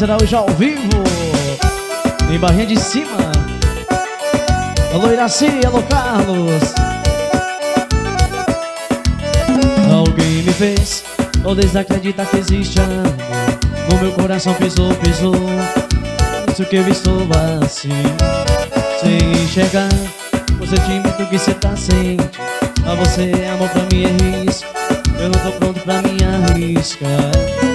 será hoje ao vivo em Barrinha de Cima. Alô Iraci, alô Carlos. Alguém me fez ou desacredita que existe amor. No meu coração pisou. Isso que eu estou assim, sem enxergar o sentimento que cê tá sentindo. Pra você amor, pra mim é risco. Eu não tô pronto pra me arriscar.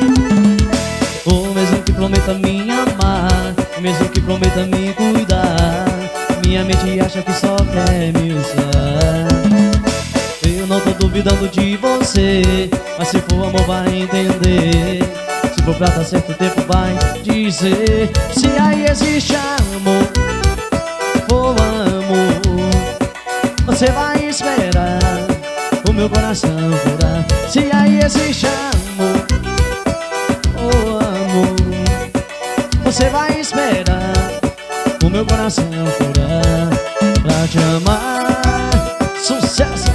Ou mesmo que prometa me amar, mesmo que prometa me cuidar, minha mente acha que só quer me usar. Eu não tô duvidando de você, mas se for amor vai entender. Se for pra dar certo, o tempo vai dizer. Se aí existe amor, for amor, você vai esperar o meu coração curar. Se aí existe amor, oh amor, você vai esperar o meu coração curar pra te amar. Sucesso!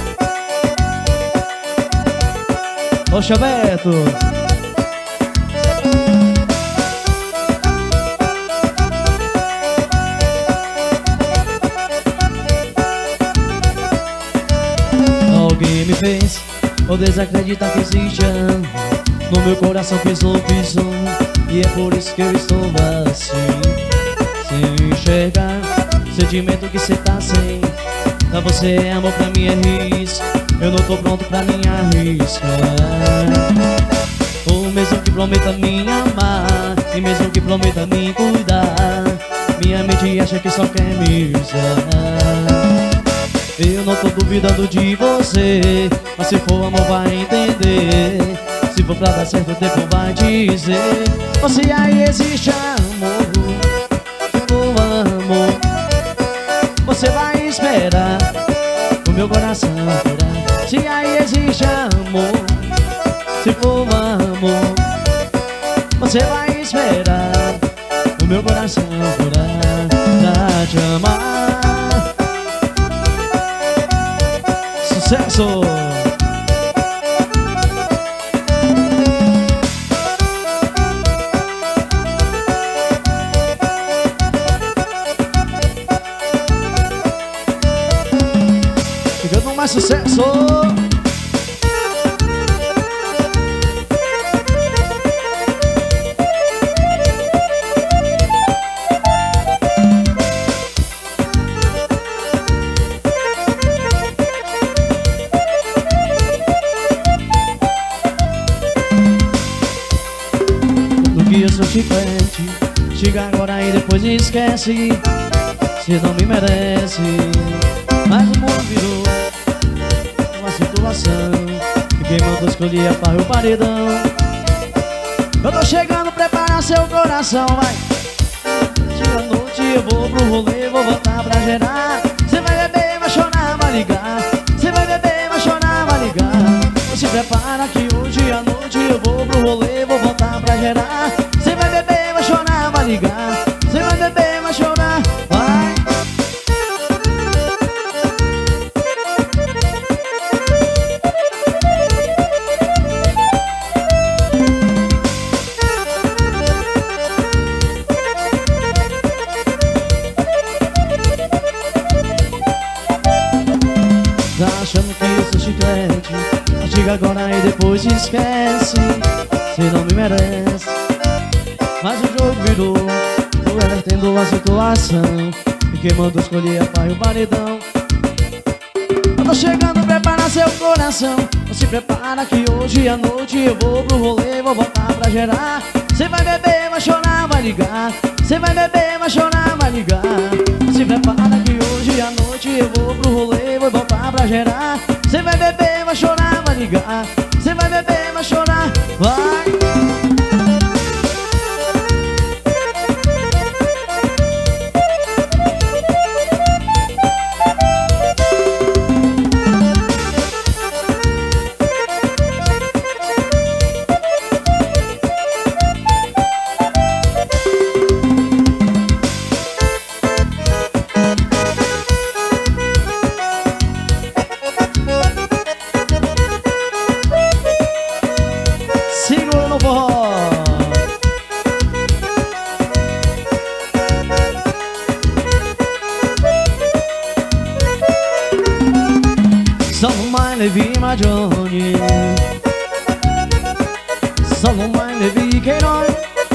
Poxa, Beto! Alguém me fez ou desacredita que existe amor. No meu coração pisou. E é por isso que eu estou assim, sem enxergar o sentimento que cê tá sem. Pra você é amor, pra mim é risco. Eu não tô pronto pra me arriscar. Ou mesmo que prometa me amar, e mesmo que prometa me cuidar, minha mente acha que só quer me usar. Eu não tô duvidando de você, mas se for amor vai entender. Se for pra dar certo, o tempo vai dizer. Ou se aí existe amor, se for amor, você vai esperar o meu coração curar. Se aí existe amor, se for amor, você vai esperar o meu coração curar pra te amar. Sucesso! Chegando mais sucesso! Eu sou chiclete, chega agora e depois esquece. Cê não me merece. Mas o mundo virou uma situação que quem mandou escolher apaga o paredão. Eu tô chegando, prepara seu coração, vai. Chega a noite, eu vou pro rolê, vou voltar pra gerar. Cê vai beber, vai chorar, vai ligar. Cê vai beber, vai chorar, vai ligar. Se prepara que hoje à noite eu vou pro rolê, vou voltar pra gerar. Cê vai beber, vai chorar, vai ligar. Cê vai beber, vai chorar, vai. Tá achando que eu sou chiclete? Chega agora e depois esquece. Cê não me merece. Mas o jogo virou, tô revertendo a situação e quem mandou escolher apaga o paredão. Eu tô chegando, prepara seu coração. Se prepara que hoje à noite eu vou pro rolê, vou voltar pra gerar. Cê vai beber, vai chorar, vai ligar. Cê vai beber, vai chorar, vai ligar. Se prepara que hoje à noite eu vou pro rolê, vou voltar pra gerar. Cê vai beber, vai chorar, vai ligar. Cê vai beber, vai chorar, vai. Levi Majoni, Salomão Levi Queiroz,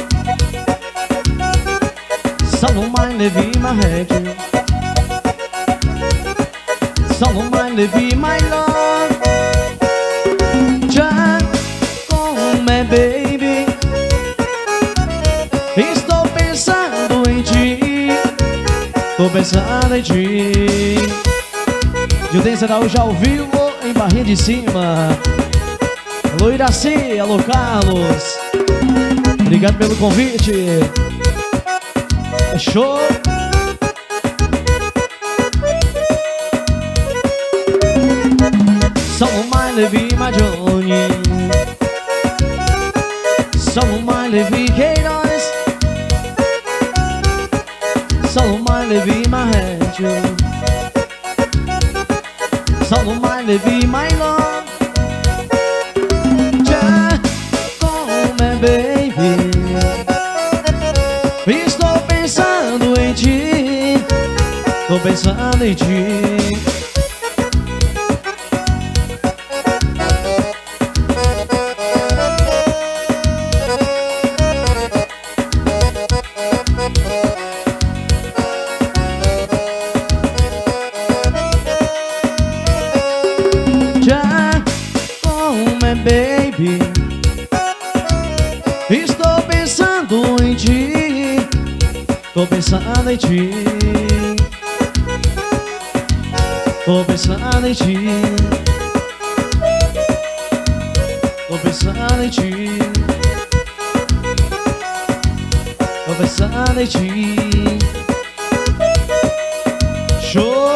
Salomão Levi Marretti, Salomão Levi My Love. Já come baby, estou pensando em ti, tô pensando em ti. Gildense Araújo ao vivo em Barrinha de Cima. Alô Iraci, alô Carlos, obrigado pelo convite. É show. Salomão Levi Majoni, Salomão Levi Queiroz, Salomão Levi Marretti, Salomão Levi My Love. Já come baby, estou pensando em ti, tô pensando em ti. Baby, estou pensando em ti, tô pensando em ti, tô pensando em ti, tô pensando em ti, tô pensando em ti. Show.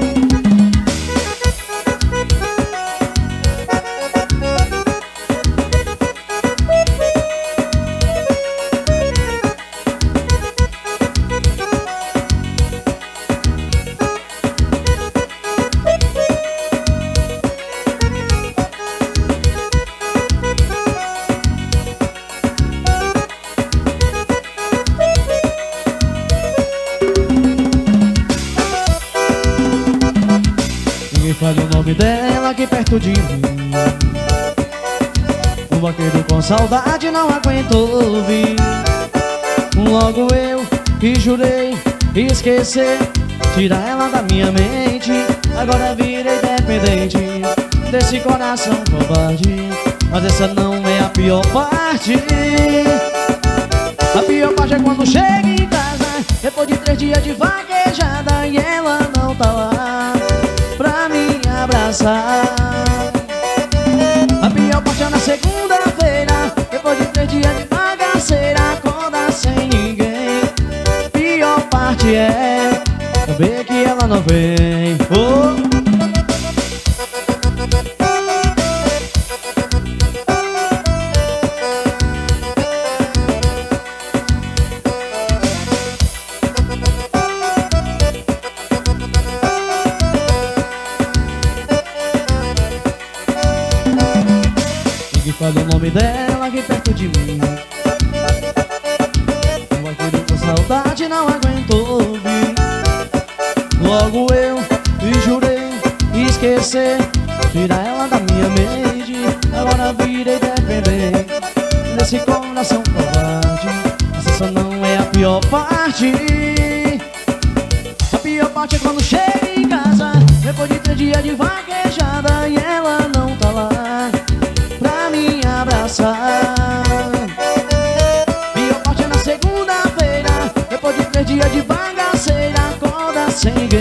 Fale o nome dela aqui perto de mim. O vaqueiro com saudade não aguentou ouvir. Logo eu que jurei esquecer, tirar ela da minha mente. Agora virei dependente desse coração covarde. Mas essa não é a pior parte. A pior parte é quando chega em casa, depois de 3 dias de vaquejada, e ela não tá lá pra me abraçar. A pior parte é na segunda-feira, depois de 3 dias de bagaceira, acorda sem ninguém. Pior parte é saber que ela não vem. Oh. Fala o nome dela aqui perto de mim. O vaqueiro com saudade não aguentou ouvir. Logo eu me jurei esquecer, tirar ela da minha mente. Agora virei dependente desse coração covarde. Mas essa não é a pior parte. A pior parte é quando chega em casa, depois de 3 dias de vaquejada, e ela não tá lá pra me abraçar. Pior parte é na segunda-feira, depois de 3 dias de bagaceira, acorda sem